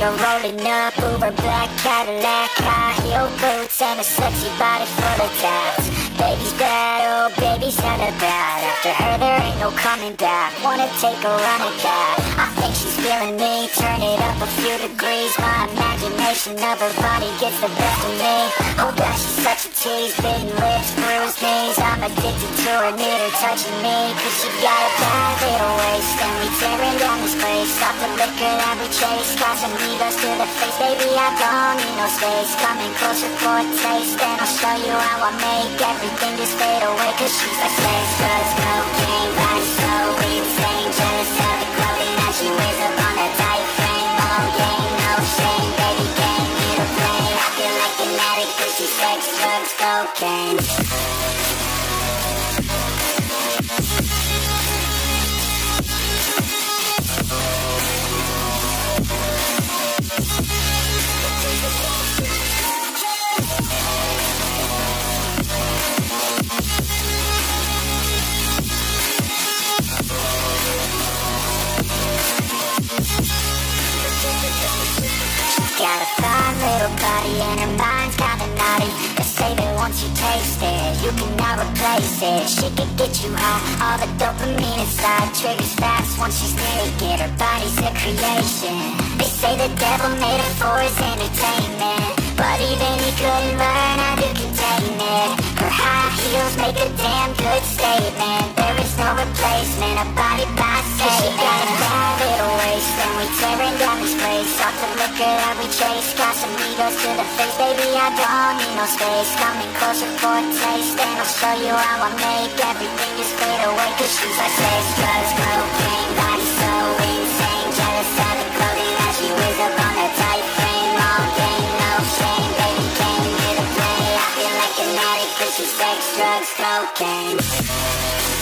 girl rolling up, Uber black Cadillac, high heel boots and a sexy body full of tats. Baby's bad, oh baby's hella bad. After her there ain't no coming back. Wanna take a run at that? I think she's feeling me. Turn it up a few degrees. My imagination of her body gets the best of me. Oh gosh, she's such a tease. Bitten lips, bruised knees. I'm addicted to her, need her touching me. Cause she got a bad little waist, and we tearing down this place. Off the liquor that we chase, Casamigos to the face. Baby, I don't need no space. Coming closer for a taste, and I'll show you how I make everything just fade away. Cause she's like sex, drugs, cocaine, body so insane. Jealous of the clothing that she wears up on that tight frame. Oh yeah, no shame, baby, came here to play. I feel like an addict cause she's sex, drugs, cocaine. Got a fine little body and her mind's kinda naughty. They say that once you taste it, you cannot replace it. She can get you high, all the dopamine inside triggers fast once she's naked. Her body's a creation. They say the devil made her for his entertainment, but even he couldn't learn how to contain it. Her high heels make a damn good statement. There is no replacement, a body by say. She got a bad little waist, and we tearing down this place. Off the liquor that we chase, Casamigos to the face. Baby, I don't need no space. Coming closer for a taste, and I'll show you how I make everything just fade away. Cause she's like sex, drugs, cocaine, body so insane. Jealous of the clothing that she wears up on that tight frame. All game, no shame, baby, came here to play. I feel like an addict cause she's sex, drugs, cocaine.